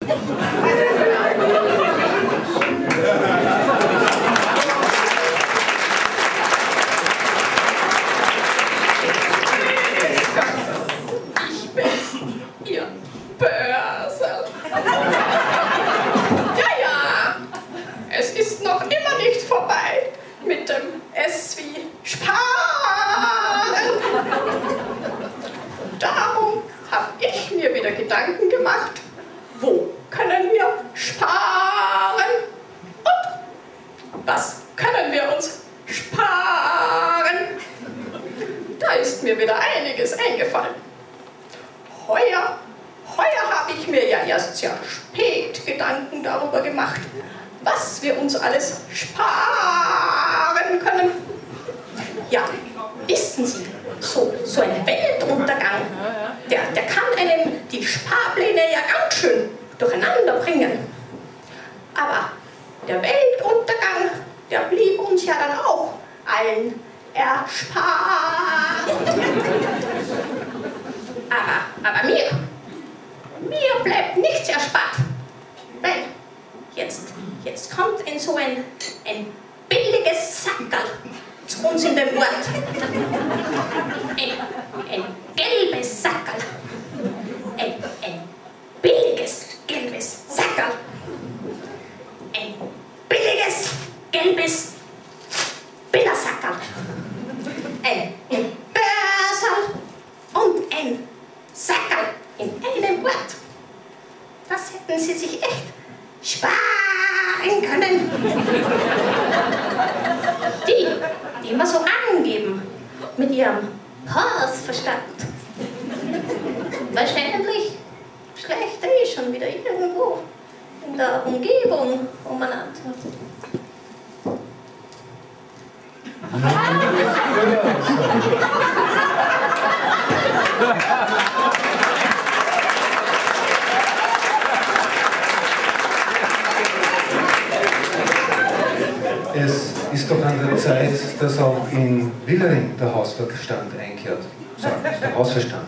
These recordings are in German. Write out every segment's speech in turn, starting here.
Ich bin Ihr Börsel. Ja, es ist noch immer nicht vorbei mit dem S wie Sparen. Darum habe ich mir wieder Gedanken gemacht, wo können wir sparen und was können wir uns sparen. Da ist mir wieder einiges eingefallen. Heuer habe ich mir ja erst sehr spät Gedanken darüber gemacht, was wir uns alles sparen können. Ja, wissen Sie, so ein Weltuntergang, der kann einem die Sparpläne ja ganz schön durcheinander bringen. Aber der Weltuntergang, der blieb uns ja dann auch allen erspart. Aber mir bleibt nichts erspart, weil jetzt kommt so ein billiges Sackerl zu uns in den Ort. Ein gelbes Sackerl. Ein billiges gelbes Sackerl. Ein billiges gelbes Billersackerl. Ein Börserl und ein Sackerl in einem Ort. Das hätten Sie sich echt sparen können. Die immer so angeben mit ihrem Hausverstand. Wahrscheinlich schleicht schon wieder irgendwo in der Umgebung umeinander. Es ist doch an der Zeit, dass auch in Willering der Hausverstand einkehrt. Sagt der Hausverstand.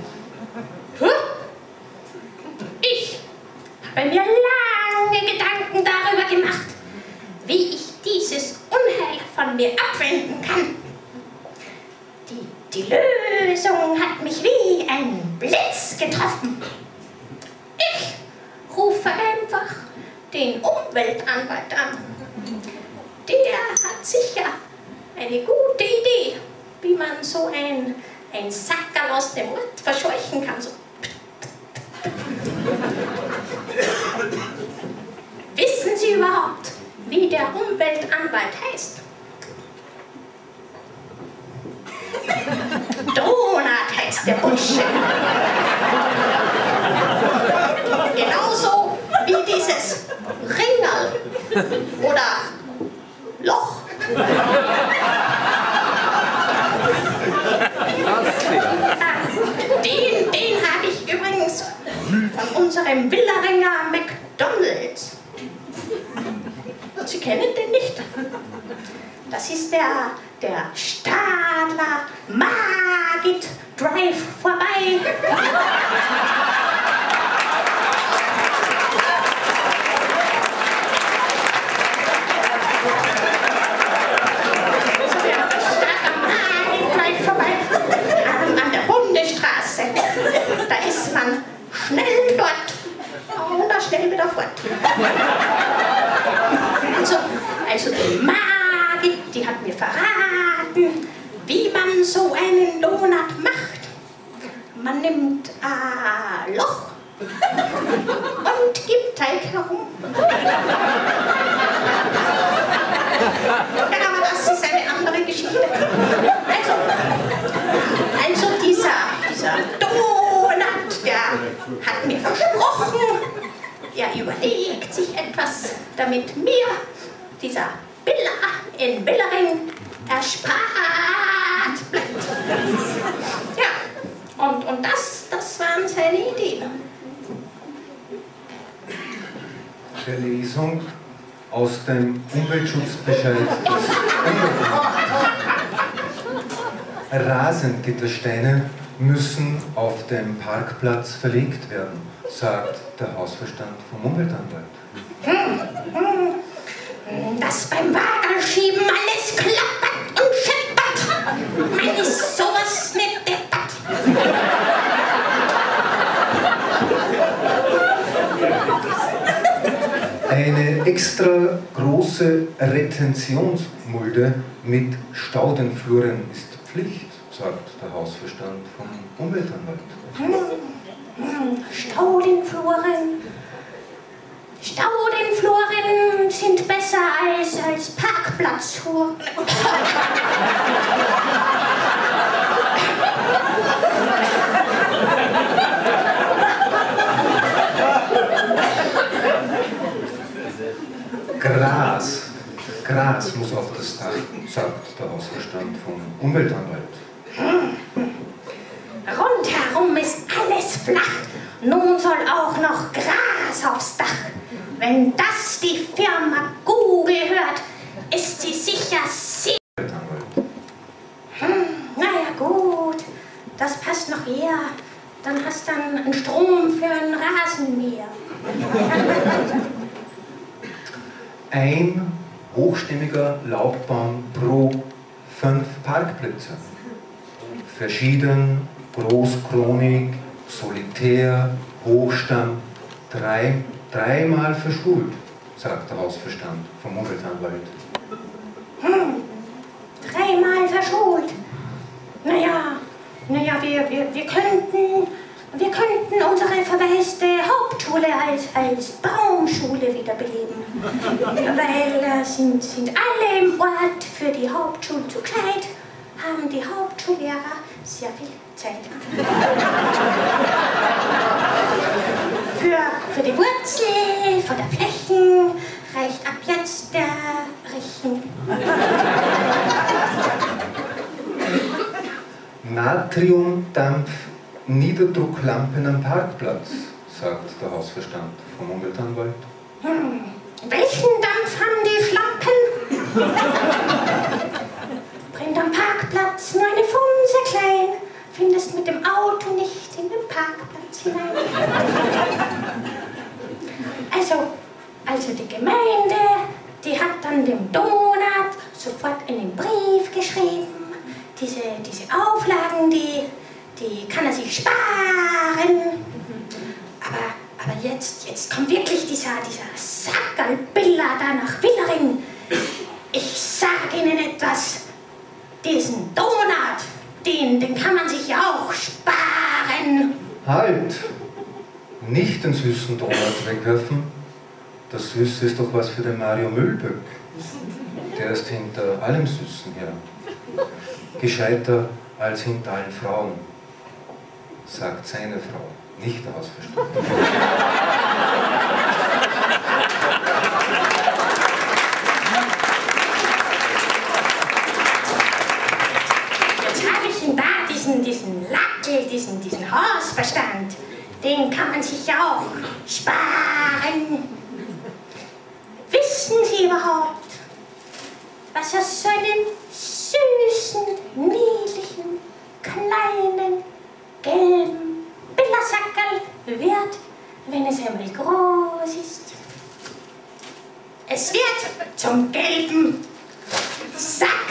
Ich habe mir lange Gedanken darüber gemacht, wie ich dieses Unheil von mir abwenden kann. Die Lösung hat mich wie ein Blitz getroffen. Ich rufe einfach den Umweltanwalt an. Der hat sicher eine gute Idee, wie man so ein Sackerl aus dem Ort verscheuchen kann. So. Wissen Sie überhaupt, wie der Umweltanwalt heißt? Donut heißt der Bursche. Genauso wie dieses Ringerl oder Loch. Den habe ich übrigens von unserem Willeringer McDonald's. Sie kennen den nicht? Das ist der Stadler Margit Drive vorbei. An der Bundesstraße. Da ist man schnell dort oder schnell wieder fort. Also die Margit, die hat mir verraten, wie man so einen Donut macht. Man nimmt ein Loch und gibt Teig herum. Ja, aber das ist eine andere Geschichte. Also dieser Donut, der hat mir versprochen, er überlegt sich etwas, damit mir dieser Biller in Willering erspart bleibt. Ja, und das waren seine Ideen. Verlesung aus dem Umweltschutzbescheid des Umweltamtes. Rasengittersteine müssen auf dem Parkplatz verlegt werden, sagt der Hausverstand vom Umweltanwalt. Dass beim Wagelschieben alles klappert und scheppert. Man ist sowas nicht deppert. Eine extra große Retentionsmulde mit Staudenfluren ist Pflicht, sagt der Hausverstand vom Umweltanwalt. Staudenfluren. Staudenfluren sind besser als Parkplatzfluren. Gras muss auf das Dach, sagt der Hausverstand vom Umweltanwalt. Rundherum ist alles flach. Nun soll auch noch Gras aufs Dach. Wenn das die Firma Google hört, ist sie sicher sehr... Naja gut, das passt noch eher. Dann hast du dann einen Strom für ein Rasenmäher. Ein hochstämmiger Laubbaum pro 5 Parkplätze. Verschieden, großkronig, solitär, Hochstamm, dreimal verschult, sagt der Hausverstand vom Umweltanwalt. Dreimal verschult. Naja, wir könnten unsere verwaiste Hauptschule als Baumschule wiederbeleben. Weil sind alle im Ort für die Hauptschule zu gescheit, haben die Hauptschullehrer sehr viel Zeit. Für die Wurzel von der Flächen reicht ab jetzt der Rechen. Natriumdampf-Niederdrucklampen am Parkplatz, sagt der Hausverstand vom Umweltanwalt. Welchen Dampf haben die Schlampen? Brennt am Parkplatz nur eine Funse klein, findest mit dem Auto nicht in den Parkplatz hinein. Also die Gemeinde, die hat dann dem Donat sofort einen Brief geschrieben. Diese Auflagen, die kann er sich sparen. Aber jetzt kommt wirklich dieser Sackerlbiller da nach Willering. Ich sag Ihnen etwas, diesen Donut, den kann man sich ja auch sparen. Halt! Nicht den süßen Donut wegwerfen. Das Süße ist doch was für den Mario Mühlböck. Der ist hinter allem Süßen her. Gescheiter als hinter allen Frauen, sagt seine Frau, nicht der Hausverstand. Jetzt habe ich ihn da, diesen Lackel, diesen Hausverstand. Den kann man sich ja auch sparen. Wissen Sie überhaupt, was aus so einem süßen, niedlichen, kleinen, gelben Billersackerl wird, wenn es einmal groß ist? Es wird zum gelben Sack.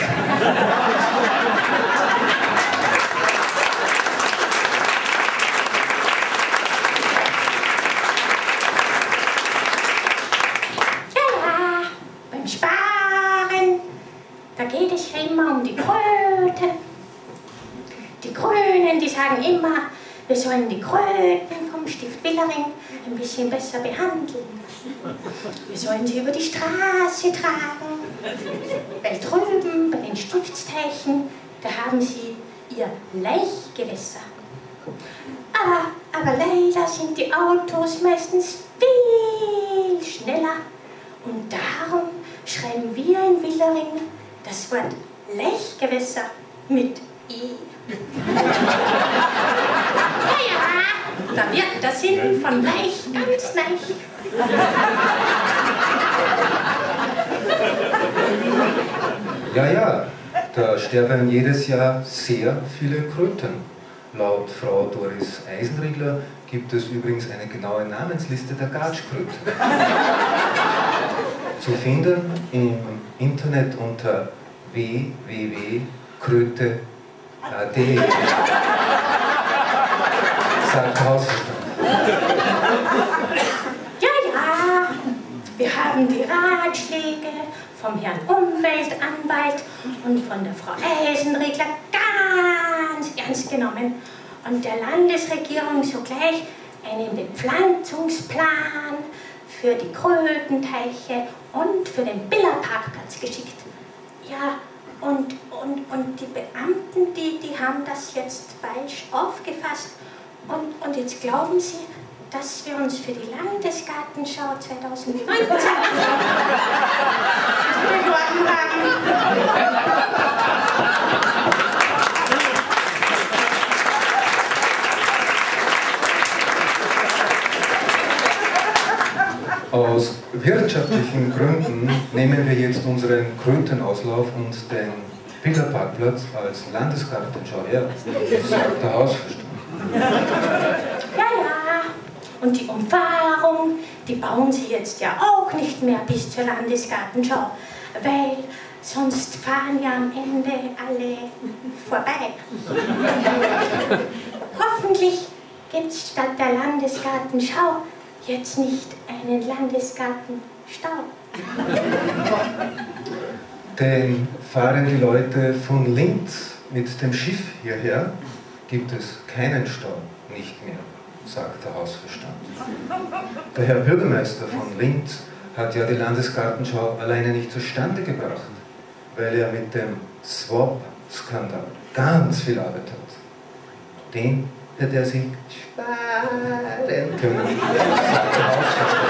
Da geht es ja immer um die Kröte. Die Grünen, die sagen immer, wir sollen die Kröten vom Stift Willering ein bisschen besser behandeln. Wir sollen sie über die Straße tragen. Weil drüben bei den Stiftsteichen, da haben sie ihr Laichgewässer. Aber leider sind die Autos meistens viel schneller. Und darum schreiben wir in Willering das Wort Laichgewässer mit I. Ja, da wird der Sinn von Laich ganz leicht. Ja, da sterben jedes Jahr sehr viele Kröten. Laut Frau Doris Eisenriegler gibt es übrigens eine genaue Namensliste der Gatschkröten. Zu finden im Internet unter www.kröte.at. Sagt Hausverstand. Ja, ja, wir haben die Ratschläge vom Herrn Umweltanwalt und von der Frau Eisenriegler ganz ernst genommen und der Landesregierung sogleich einen Bepflanzungsplan für die Krötenteiche und für den Billerparkplatz geschickt. Ja, und die Beamten, die haben das jetzt falsch aufgefasst und jetzt glauben sie, dass wir uns für die Landesgartenschau 2019 beworben haben. Aus wirtschaftlichen Gründen nehmen wir jetzt unseren Krötenauslauf und den Billerparkplatz als Landesgartenschau her, sagt der Hausverstand. Ja, ja. Und die Umfahrung, die bauen sie jetzt ja auch nicht mehr bis zur Landesgartenschau, weil sonst fahren ja am Ende alle vorbei. Hoffentlich gibt es statt der Landesgartenschau jetzt nicht einen Landesgartenstau. Denn fahren die Leute von Linz mit dem Schiff hierher, gibt es keinen Stau, nicht mehr, sagt der Hausverstand. Der Herr Bürgermeister von Linz hat ja die Landesgartenschau alleine nicht zustande gebracht, weil er mit dem Swap-Skandal ganz viel Arbeit hat. Den hätte er sich sparen können, sagt der Hausverstand.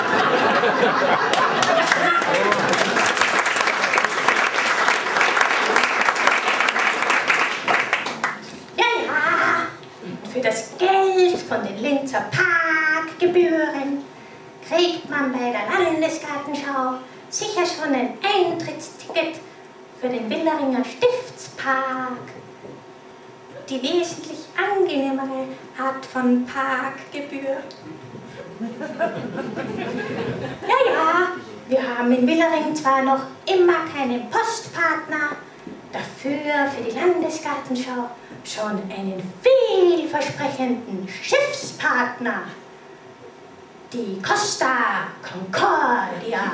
Für das Geld von den Linzer Parkgebühren kriegt man bei der Landesgartenschau sicher schon ein Eintrittsticket für den Willeringer Stiftspark. Die wesentlich angenehmere Art von Parkgebühr. Ja, ja, wir haben in Willering zwar noch immer keinen Postpartner, dafür für die Landesgartenschau schon einen vielversprechenden Schiffspartner. Die Costa Concordia.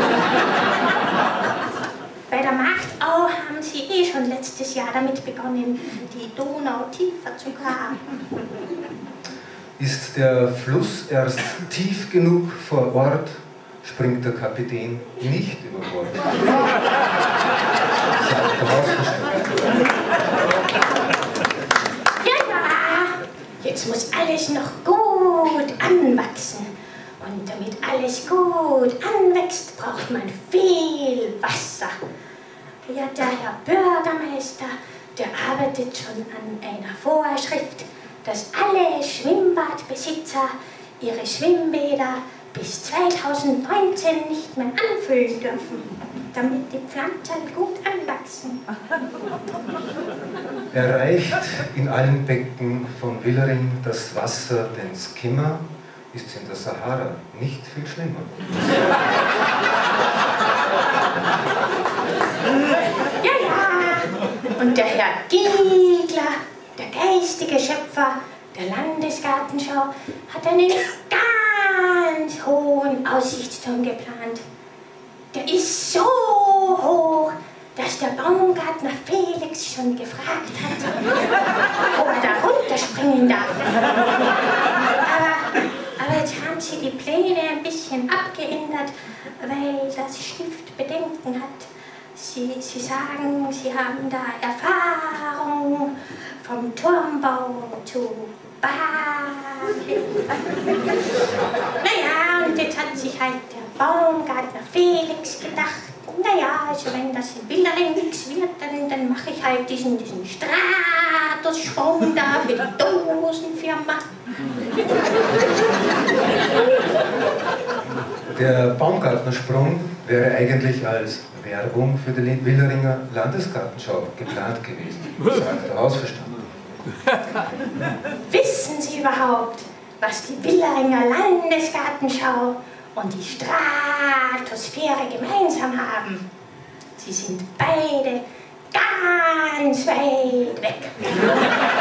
Bei der Marktau haben sie schon letztes Jahr damit begonnen, die Donau tiefer zu graben. Ist der Fluss erst tief genug vor Ort, springt der Kapitän nicht über Bord. Sagt der Hausverstand. Jetzt muss alles noch gut anwachsen. Und damit alles gut anwächst, braucht man viel Wasser. Ja, der Herr Bürgermeister, der arbeitet schon an einer Vorschrift, dass alle Schwimmbadbesitzer ihre Schwimmbäder bis 2019 nicht mehr anfüllen dürfen, damit die Pflanzen gut anwachsen. Erreicht in allen Becken von Willering das Wasser den Skimmer, ist in der Sahara nicht viel schlimmer. Ja, ja. Und der Herr Giegler, der geistige Schöpfer der Landesgartenschau, hat einen ganz hohen Aussichtsturm geplant. Der ist so hoch, dass der Baumgartner Felix schon gefragt hat, ob er da runterspringen darf. Aber jetzt haben sie die Pläne ein bisschen abgeändert, weil das Stift Bedenken hat. Sie sagen, sie haben da Erfahrung vom Turmbau zu Bari. Naja, und jetzt hat sich halt der Baumgartner Felix gedacht, naja, also wenn das in Willering nichts wird, dann mache ich halt diesen Stratussprung da für die Dosenfirma. Der Baumgartnersprung wäre eigentlich als Werbung für die Willeringer Landesgartenschau geplant gewesen, sagt der Hausverstand. Wissen Sie überhaupt, was die Willeringer Landesgartenschau und die Stratosphäre gemeinsam haben? Sie sind beide ganz weit weg.